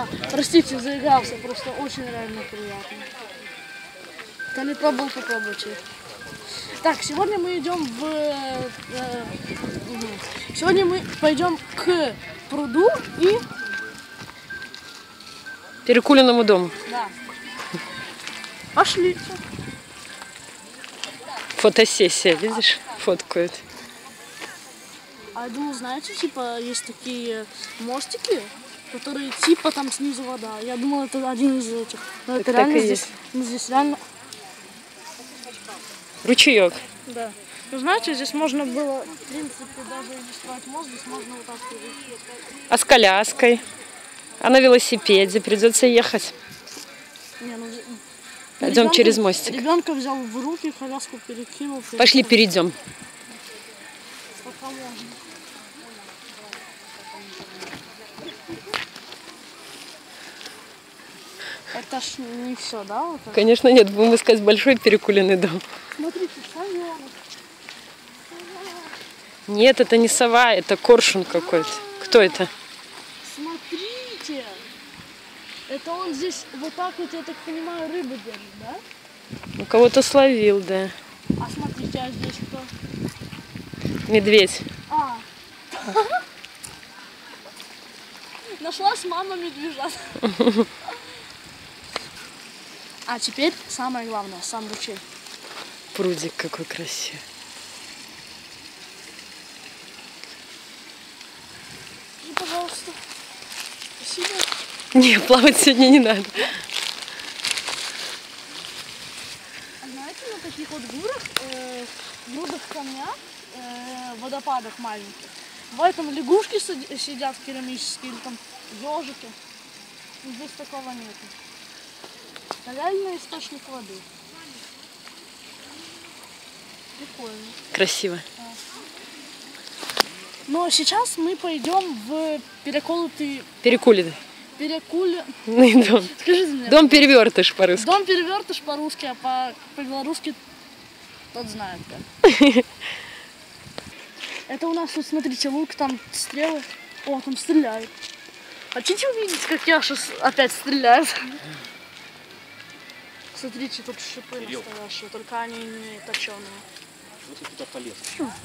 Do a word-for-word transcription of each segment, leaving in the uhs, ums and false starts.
А, простите, заигрался, просто очень реально приятно. Кто не пробовал, попробуйте. Так, сегодня мы идем в... Э, э, сегодня мы пойдем к пруду и... Перекуленному дому. Да. Пошли. Фотосессия, видишь? Фоткают. А я думал, знаете, типа, есть такие мостики, которые типа там снизу вода. Я думал, это один из этих. Но это реально здесь, здесь реально... Ручеек. Да. Ну, знаете, здесь можно было, в принципе, даже не строить мост, здесь можно вот так перейти. А с коляской? А на велосипеде придется ехать. Не, ну, Пойдем ребенка, через мостик. Ребенка взял в руки, коляску перекинул. перекинул. Пошли перейдем. Пока можно. Это ж не все, да? Вот это? Конечно, нет, будем искать большой перекуленный дом. Смотрите, совенок. Нет, это не сова, это коршун какой-то. Кто это? Смотрите! Это он здесь вот так вот, я так понимаю, рыбу держит, да? У кого-то словил, да. А смотрите, а здесь кто? Медведь. А. Нашла с мамой медвежат. А теперь самое главное, сам ручей. Прудик какой красивый. И, пожалуйста. Спасибо. Не, плавать сегодня не надо. А знаете, на таких вот грудах, э, грудах камня, э, водопадах маленьких, бывает там лягушки сидят керамические или там ежики. Здесь такого нету. Реально источник воды. Прикольно. Красиво. Но сейчас мы пойдем в переколотый... Перекуленный. Перекуль... дом. Скажите мне. Дом перевертыш по-русски. Дом перевертыш по-русски, а по- по-белорусски тот знает как. Это у нас тут, смотрите, лук, там стрелы. О, там стреляют. Хотите увидеть, как Яша опять стреляет? Смотрите, тут шипы настоящие, только они не точеные. Вот ты туда полез.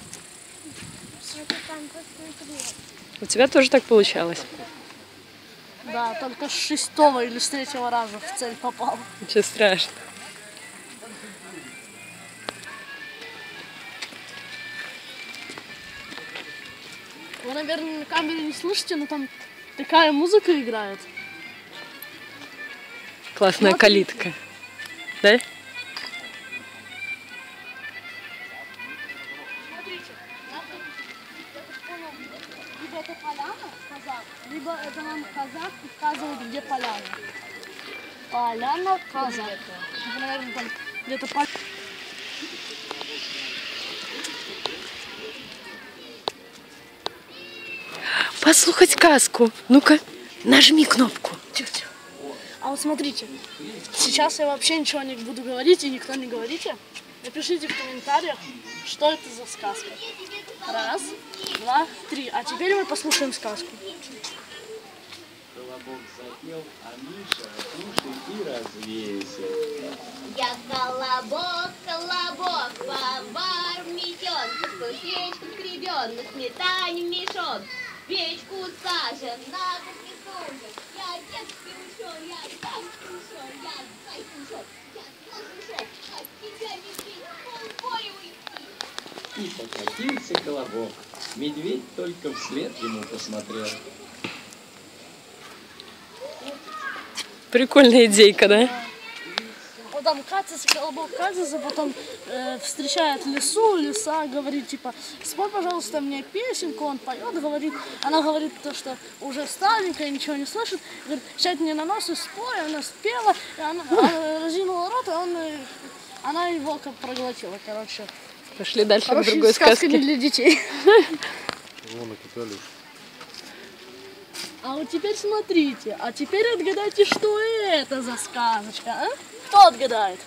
У тебя тоже так получалось? Да, только с шестого или с третьего раза в цель попал. Ничего страшного. Вы, наверное, на камере не слышите, но там такая музыка играет. Классная Смотрите. калитка. Да? Смотрите, нам тут, я так понял, либо это поляна, казак, либо это нам казак подсказывает, где поляна. Поляна, казак. Это, наверное, там где-то поляна. Послухать сказку. Ну-ка, нажми кнопку. Тихо-тихо. А вот смотрите, сейчас я вообще ничего не буду говорить, и никто не говорите. Напишите в комментариях, что это за сказка. Раз, два, три. А теперь мы послушаем сказку. Колобок запел, а Миша слушай и развейся. Я колобок, колобок, повар метен, что свечку скребен, на сметане мешон, печку сажен, на кухне сужен. Я детский ушел, я детский ушел, я детский ушел, я детский ушел, от тебя не пить, полбоя уйти. И покатился колобок. Медведь только вслед ему посмотрел. Прикольная идейка, да? Вот там катится, колобок катится, потом э, встречает лису, лиса говорит, типа, спой, пожалуйста, мне песенку, он поет, говорит, она говорит то, что уже старенькая, ничего не слышит, говорит, сядь мне на нос и спой, она спела, и она, она разинула рот, и он, э, она его как проглотила, короче. Пошли дальше Короче, к другой сказка не сказке. для детей. Вон накидали. А вот теперь смотрите, а теперь отгадайте, что это за сказочка, а? Кто отгадает?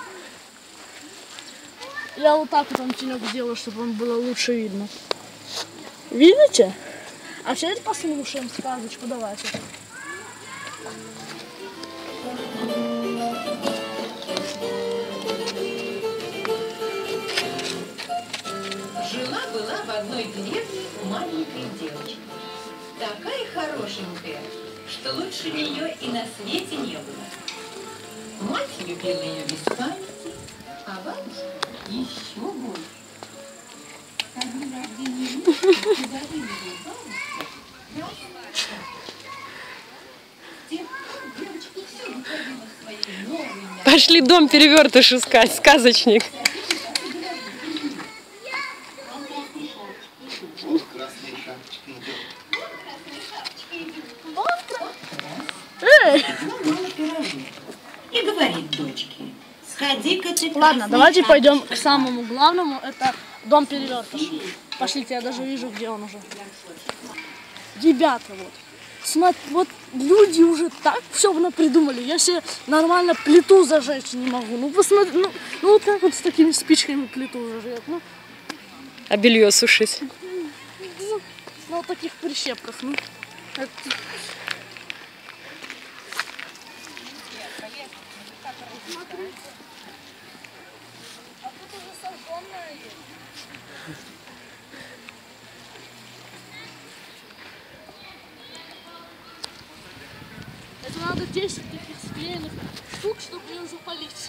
Я вот так вот там тенек сделаю, чтобы вам было лучше видно. Видите? А теперь послушаем сказочку, давайте. Жила-была в одной деревне маленькая девочка. Такая хорошенькая, что лучше нее и на свете не было. Мать любила ее без памяти, а бабушка еще больше. Один раз день подарили ей бабушку красный. С тех пор девочка все выходила в своей новой. Пошли дом перевертыш искать, сказочник. И говорит дочке: сходи-ка ты. Ладно, давайте пойдем к самому главному. Это дом перевертыш. Пошлите, я даже вижу, где он уже. Ребята, вот. Смотри, вот люди уже так все придумали. Я себе нормально плиту зажечь не могу. Ну посмотри, ну, ну вот как вот с такими спичками плиту зажечь. Ну, А белье сушить? ну, на вот таких прищепках. Ну, это... Смотри. А тут уже сожженная есть. Это надо десять таких склеенных штук, чтобы ее запалить.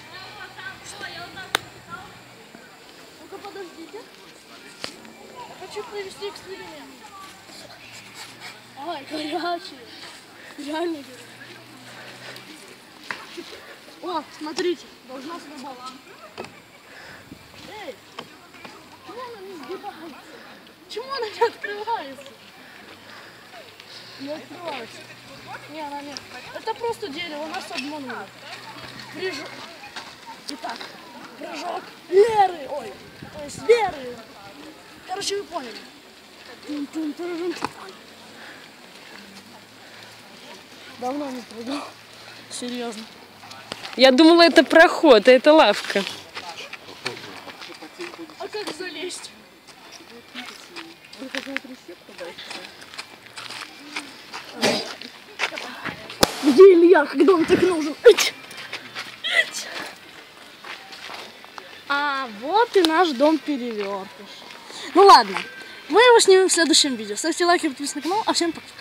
Ну-ка, подождите. Я хочу провести эксперимент. Ой, горячие. Реально горячие. О, смотрите, должна сработать. Эй, почему она не сгибается? Почему она не открывается? Не открывается. Не, она нет. Это просто дерево, нас обманули. Прыжок. Итак, прыжок Леры. Ой, то есть Веры. Короче, вы поняли. Давно не прыгал. Серьезно. Я думала, это проход, а это лавка. А как залезть? Где Илья, когда он так нужен? А вот и наш дом перевертыш. Ну ладно, мы его снимем в следующем видео. Ставьте лайки, подписывайтесь на канал, а всем пока.